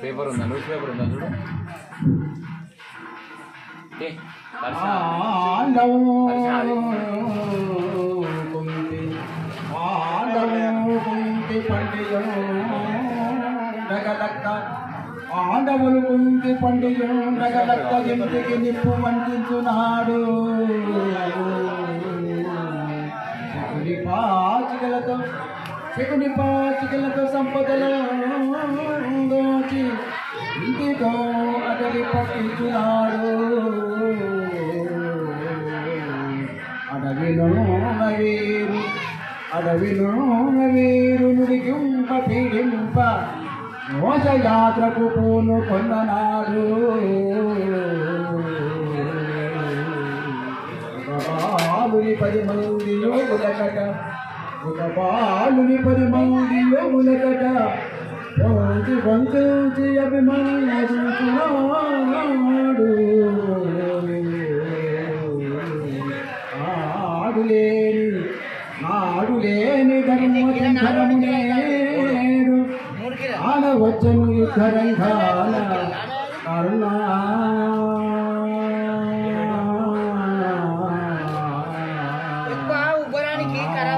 paper ఉందా news paper ఉందా చూడు ఆండవులు కుంటి పండుగ ఇంటికి నిప్పు వంచున్నాడు శకుని పాచికలతో సంపదలో దోచి ఇంటితో అతడి పట్టించున్నాడు అడవిలోన వీరు నుడిగింప పీడింప మోసయాత్రకు పూను కొన్ననాడు బాలుని 10 మంది యోగులకట ఒక బాలుని 10 మంది యోగులకట వంచి అభిమానించున్నాడు ఆడులేని ధర్మమునేరు ఆడవచ్చను యుద్ధరంగాన కరుణా ఉబ్బరానికి